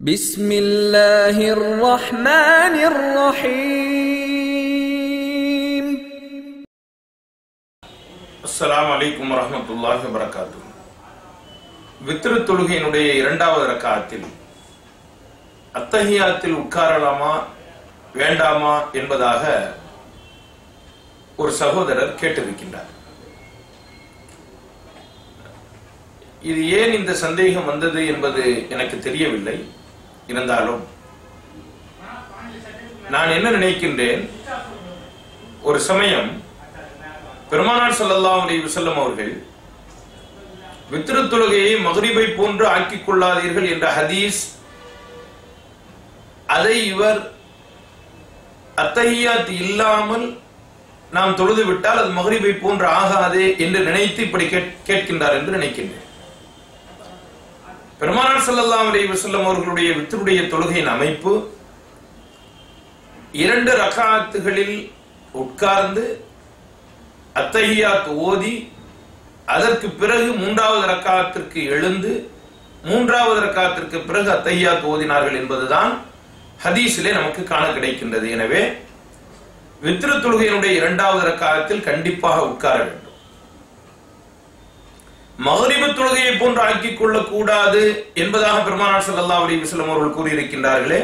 بسم الله الرحمن الرحيم. السلام عليكم ورحمة الله وبركاته. வித்ரு தொழுகையினுடைய இரண்டாவது ரக்காத்தில் அத்தஹியாத்தில் உட்காரலாமா வேண்டாமா என்பதாக ஒரு சகோதரர் கேட்டிருக்கின்றார். இது ஏன் இந்த சந்தேகம் வந்தது என்பது எனக்கு தெரியவில்லை. இருந்தாலும் நான் என்ன நினைக்கின்றேன், ஒரு சமயம் பெருமானார் ஸல்லல்லாஹு அலைஹி வஸல்லம் அவர்கள் வித்ரு தொழுகையை மக்ரிபை போன்று ஆக்கிக் கொள்ளாதீர்கள் என்ற ஹதீஸ், அதை இவர் அத்தஹியாத் இல்லாமல் நாம் தொழுது விட்டால் அது மக்ரிபை போன்று ஆகாதே என்று நினைத்து இப்படி கேட்கின்றார் என்று நினைக்கின்றேன். பெருமானார் ஸல்லல்லாஹு அலைஹி வஸல்லம் அவர்களுடைய வித்ருடைய தொழுகையின் அமைப்பு இரண்டு ரக்காத்துகளில் உட்கார்ந்து அத்தஹியாத் ஓதி அதற்கு பிறகு மூன்றாவது ரக்காத்திற்கு எழுந்து மூன்றாவது ரக்காத்திற்கு பிறகு அத்தஹியாத் ஓதினார்கள் என்பதுதான் ஹதீஸிலே நமக்கு காண கிடைக்கின்றது. எனவே வித்ரு தொழுகையினுடைய இரண்டாவது ரக்காத்தில் கண்டிப்பாக உட்கார வேண்டும். மக்ரிபு தொழுகையை போன்று ஆக்கிக் கொள்ளக் கூடாது என்பதாக பெருமானார் ஸல்லல்லாஹு அலைஹி வஸல்லம் அவர்கள் கூறியிருக்கின்றார்களே,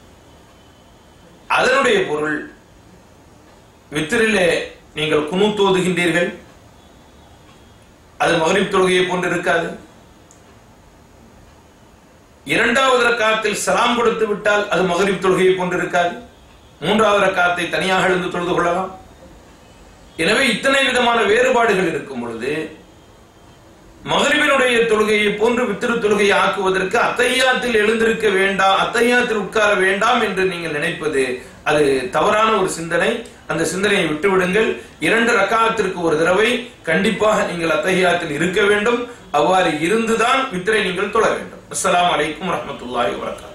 அதனுடைய பொருள், வித்ரிலே நீங்கள் குனூத் ஓதுகின்றீர்கள், அது மக்ரிப் தொழுகையை போன்று இருக்காது. இரண்டாவது ரக்காத்தில் சலாம் கொடுத்து விட்டால் அது மக்ரிப் தொழுகையை போன்று இருக்காது. மூன்றாவது ரக்காத்தை தனியாக எழுந்து தொழுது கொள்ளலாம். எனவே இத்தனை விதமான வேறுபாடுகள் இருக்கும் பொழுது மக்ரிபினுடைய தொழுகையை போன்று வித்ரு தொழுகையை ஆக்குவதற்கு அத்தஹியாத்தில் எழுந்திருக்க வேண்டாம், அத்தஹியாத்தில் உட்கார வேண்டாம் என்று நீங்கள் நினைப்பது அது தவறான ஒரு சிந்தனை. அந்த சிந்தனையை விட்டுவிடுங்கள். இரண்டு ரக்காத்திற்கு ஒரு தடவை கண்டிப்பாக நீங்கள் அத்தஹியாத்தில் இருக்க வேண்டும். அவ்வாறு இருந்துதான் வித்ரை நீங்கள் தொழ வேண்டும். அஸ்ஸலாமு அலைக்கும் வரஹ்மத்துல்லாஹி வபரகாத்துஹு.